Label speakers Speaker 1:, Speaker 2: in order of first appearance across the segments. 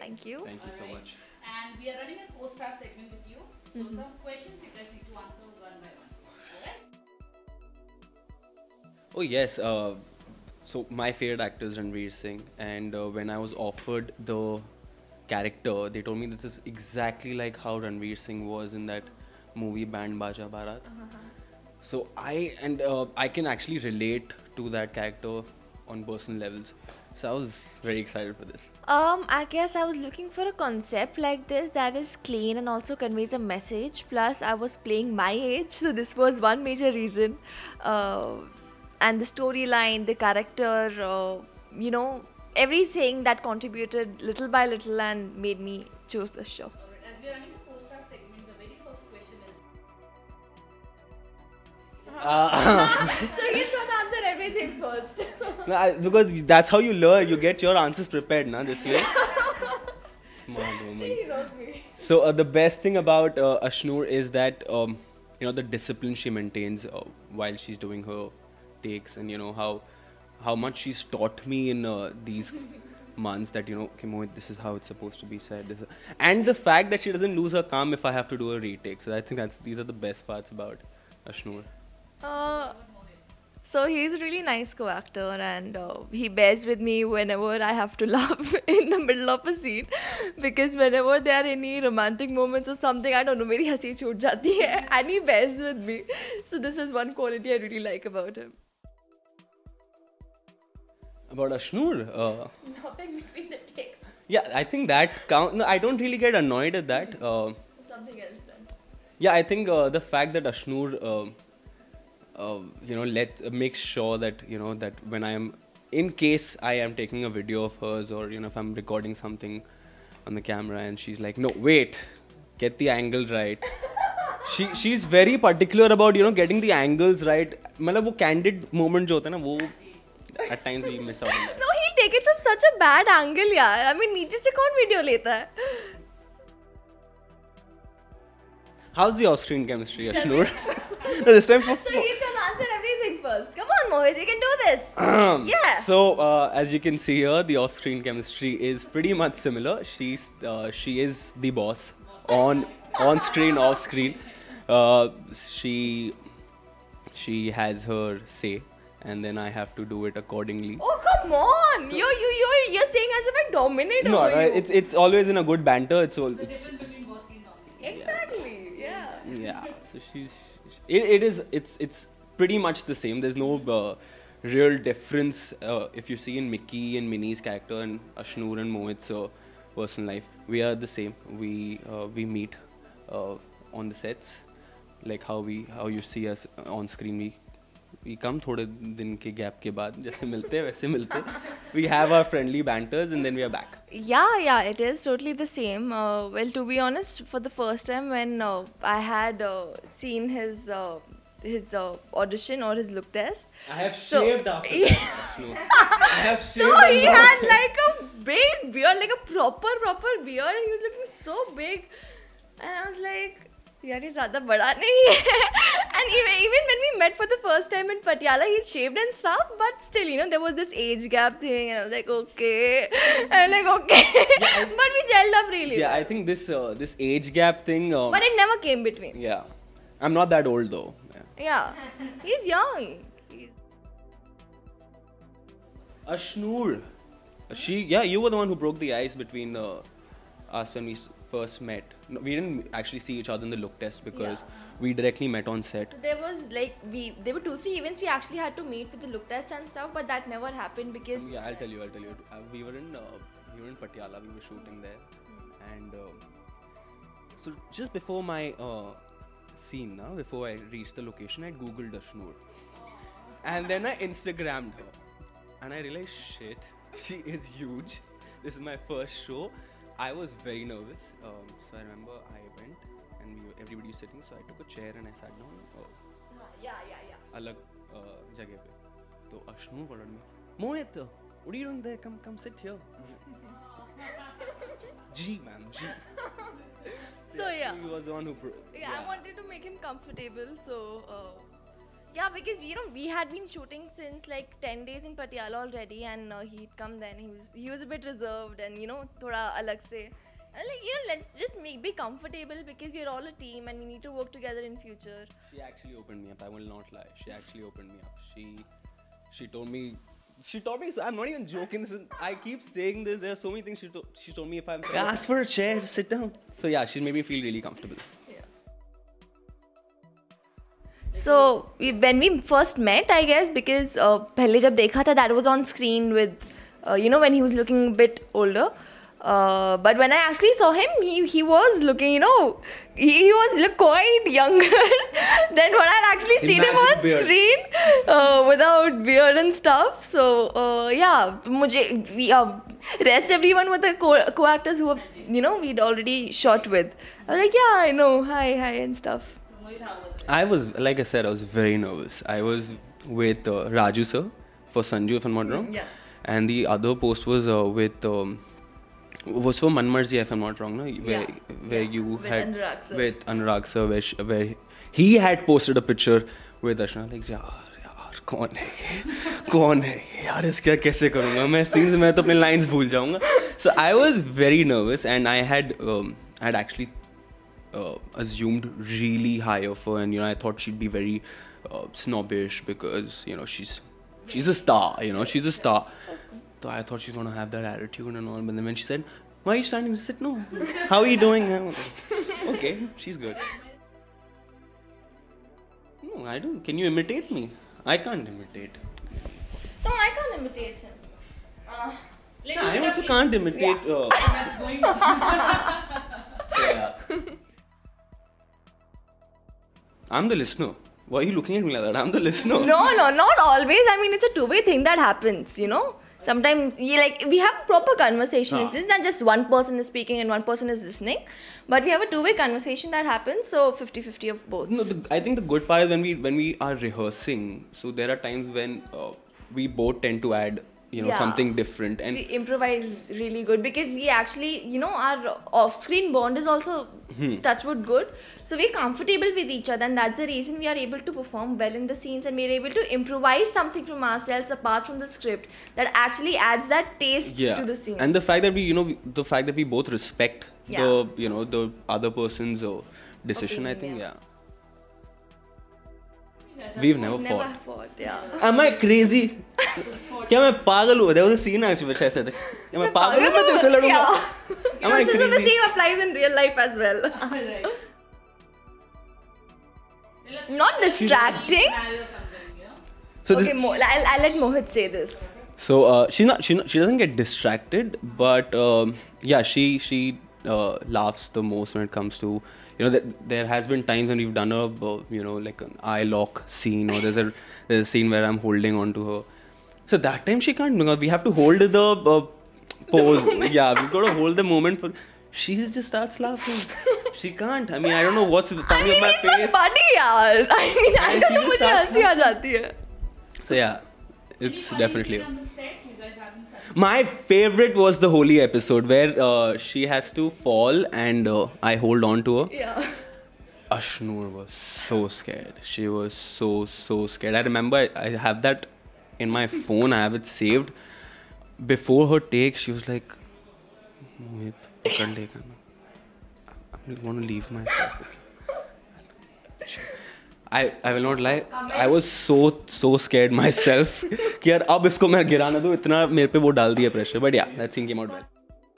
Speaker 1: Thank you.
Speaker 2: Thank you so much.
Speaker 3: And we are running a co-star segment with you. So some questions you guys need to answer one by one. Alright?
Speaker 2: Oh yes. So my favorite actor is Ranveer Singh, and when I was offered the character, they told me this is exactly like how Ranveer Singh was in that movie Band Baja Barat. So I can actually relate to that character on personal levels. So I was very excited for this.
Speaker 1: I guess I was looking for a concept like this that is clean and also conveys a message. Plus, I was playing my age, so this was one major reason. And the storyline, the character, everything that contributed little by little and made me choose this show.
Speaker 3: Alright, as we are running a co-star segment, the very first question is
Speaker 1: So he's gonna answer everything first.
Speaker 2: No, because that's how you learn. You get your answers prepared, na, this way. Smart woman.
Speaker 1: He knows me.
Speaker 2: So the best thing about Ashnoor is that the discipline she maintains while she's doing her takes, and how much she's taught me in these months that okay, Mohit, this is how it's supposed to be said, and the fact that she doesn't lose her calm if I have to do a retake. So I think these are the best parts about Ashnoor.
Speaker 1: So he's a really nice co-actor, and he bears with me whenever I have to laugh in the middle of a scene, because whenever there are any romantic moments or something, I don't know, मेरी हंसी छूट जाती है, and he bears with me. So this is one quality I really like about him.
Speaker 2: About Ashnoor,
Speaker 1: Nothing between the takes.
Speaker 2: yeah, I think that count. No, I don't really get annoyed at that.
Speaker 1: Something else then.
Speaker 2: Yeah, I think the fact that Ashnoor, makes sure that that when I am, in case I am taking a video of hers, or if I'm recording something on the camera, and she's like, no, wait, get the angle right. She's very particular about getting the angles right. मतलब वो candid moment जो होता है ना, वो at times we miss out on that.
Speaker 1: No, he'll take it from such a bad angle, यार. I mean, नीचे से कौन video लेता है?
Speaker 2: How's the off-screen chemistry, Ashnoor? No, this time for.
Speaker 1: So he's gonna answer everything first. Come on, Mohit, you can do this. Yeah.
Speaker 2: So as you can see here, the off-screen chemistry is pretty much similar. She is the boss on screen, off screen. She has her say, and then I have to do it accordingly.
Speaker 1: Oh, come on! You're saying as if I dominate
Speaker 2: No,
Speaker 1: over you.
Speaker 2: it's always in a good banter. It's
Speaker 3: difference between bossy and dominant.
Speaker 1: Exactly. Yeah.
Speaker 2: yeah. So it's pretty much the same. There's no real difference if you see in Mickey and Minnie's character and Ashnoor and Mohit's personal life. We are the same. We meet on the sets, like how you see us on screen. We come थोड़े दिन के gap के बाद जैसे मिलते हैं वैसे मिलते हैं. We have our friendly banters and then we are back.
Speaker 1: Yeah, it is totally the same. Well, to be honest, for the first time when I had seen his audition or his look test,
Speaker 2: I have
Speaker 1: So-
Speaker 2: shaved after that. No. I have shaved.
Speaker 1: so
Speaker 2: and
Speaker 1: he
Speaker 2: not-
Speaker 1: had like a big beard, like a proper beard, and he was looking so big, and I was like, यार ये ज़्यादा बड़ा नहीं है. And even when we met for the first time in Patiala, he shaved and stuff, but still, there was this age gap thing, and I was like, okay, but we gelled up really.
Speaker 2: Yeah,
Speaker 1: well.
Speaker 2: I think this age gap thing.
Speaker 1: But it never came between.
Speaker 2: Yeah, I'm not that old though. Yeah.
Speaker 1: Yeah, he's young.
Speaker 2: Ashnoor, you were the one who broke the ice between us when we first met. No, we didn't actually see each other in the look test because we directly met on set.
Speaker 1: So there was there were 2-3 events we actually had to meet for the look test and stuff, but that never happened because
Speaker 2: Yeah, I'll tell you. We were in Patiala. We were shooting there, and so just before my scene, before I reached the location, I googled Ashnoor, and then I Instagrammed her, and I realized, shit, she is huge. This is my first show. I was very nervous, so I remember I went and everybody was sitting, so I took a chair and I sat down.
Speaker 1: yeah.
Speaker 2: अलग जगह पे तो Ashnoor followed me. Mohit, what are you doing there? Come sit here. G man, G.
Speaker 1: So yeah.
Speaker 2: He was the one who.
Speaker 1: I wanted to make him comfortable, so yeah, because we had been shooting since like 10 days in Patiala already, and he'd come then. He was a bit reserved and thoda alag se. And like let's just be comfortable because we're all a team and we need to work together in future.
Speaker 2: She actually opened me up. I will not lie. She actually opened me up. She told me. She told me. So I'm not even joking. I keep saying this. There are so many things she told me. If I'm ask for a chair, sit down. So yeah, she made me feel really comfortable.
Speaker 1: So when we first met, I guess, because पहले जब देखा था, that was on screen with when he was looking a bit older. But when I actually saw him, he was looking, he looked quite younger than what I'd actually seen him on screen without beard and stuff. So yeah, rest everyone were the co-actors who we'd already shot with. I was like, yeah, I know, hi and stuff.
Speaker 2: I was, like I said, I was very nervous. I was with Raju sir for Sanju, if I'm not wrong.
Speaker 1: Yeah.
Speaker 2: And the other post was with was for Manmarzi, if I'm not wrong, no? Where you
Speaker 1: with
Speaker 2: had
Speaker 1: Anurag sir.
Speaker 2: with Anurag sir, where he had posted a picture with Ashna, like यार कौन है यार इसका कैसे करूँगा मैं scenes में तो अपने lines भूल जाऊँगा. So I was very nervous, and I had actually assumed really high of her, and I thought she'd be very snobbish because she's a star, she's a star. So I thought she's gonna have that attitude and all, but then when she said, "Why are you standing?" I said, "No, how are you doing?" Okay, she's good. No, I don't. Can you imitate me? I can't imitate.
Speaker 1: No, I can't imitate him.
Speaker 2: I also can't imitate.
Speaker 3: That's going on.
Speaker 2: Yeah. I'm the listener. Why are you looking at me like that? I'm the listener.
Speaker 1: No, not always. I mean, it's a two-way thing that happens, Sometimes we have a proper conversation. It's not just one person is speaking and one person is listening. But we have a two-way conversation that happens, so 50-50 of both.
Speaker 2: No, I think the good part is when we are rehearsing. So there are times when we both tend to add something different, and
Speaker 1: we improvise really good because we actually our off-screen bond is also touchwood good, so we're comfortable with each other, and that's the reason we are able to perform well in the scenes, and we're able to improvise something from ourselves apart from the script that actually adds that taste to the scene.
Speaker 2: And the fact that we both respect the other person's decision, I think we've never fought.
Speaker 1: Yeah.
Speaker 2: Am I crazy? क्या मैं पागल हूँ? There was a scene actually which I said, क्या मैं पागल हूँ? मैं तेरे से लड़ूँगा? Am I crazy?
Speaker 1: So the same applies in real life as well.
Speaker 3: Right.
Speaker 1: Not distracting.
Speaker 2: So
Speaker 1: Okay, I'll let Mohit say this.
Speaker 2: So she doesn't get distracted, but she laughs the most when it comes to there has been times when we've done like an eye lock scene, or there's a scene where I'm holding on to her. So that time she can't, because we have to hold the pose. Yeah, we've got to hold the moment for. She just starts laughing. She can't. I mean, I don't know what's funny on my face.
Speaker 1: It's not funny, yaar. I mean, I don't know, मुझे हंसी आ जाती है.
Speaker 2: So yeah, it's definitely. My favorite was the Holi episode where she has to fall and I hold on to her.
Speaker 1: Yeah.
Speaker 2: Ashnoor was so scared. She was so scared. I remember I have that in my phone. I have it saved. Before her take, she was like, "Mohit, pakad lega na. I want to leave myself." I will not lie. I was so scared myself कि यार अब इसको मैं गिराना दूँ, इतना मेरे पे वो डाल दिया pressure. But yeah, that scene came out well.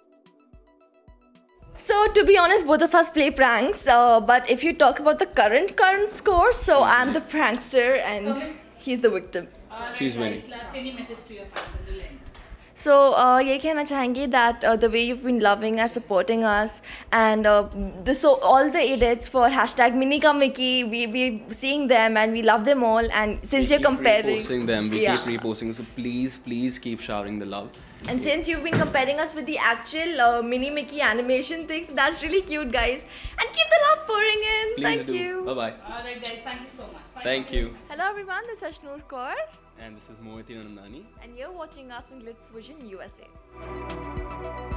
Speaker 1: So to be honest, both of us play pranks. But if you talk about the current score, so I'm the prankster and he's the victim.
Speaker 2: She's winning.
Speaker 3: Last any message to your fans in the end?
Speaker 1: So ये कहना चाहेंगे that the way you've been loving us, supporting us, and all the edits for #MiniKaMickey, we're seeing them and we love them all. And since you're comparing,
Speaker 2: reposting them, we keep reposting. So please keep showering the love.
Speaker 1: And since you've been comparing us with the actual Mini Mickey animation things, that's really cute, guys. And keep the love pouring in.
Speaker 2: Please
Speaker 1: Thank
Speaker 2: do.
Speaker 1: you.
Speaker 2: Bye-bye.
Speaker 3: Alright guys, thank you so much.
Speaker 2: Thank you.
Speaker 1: Hello everyone, this is Ashnoor Kaur.
Speaker 2: And this is Mohit Nandani.
Speaker 1: And you're watching us in Glitz Vision USA.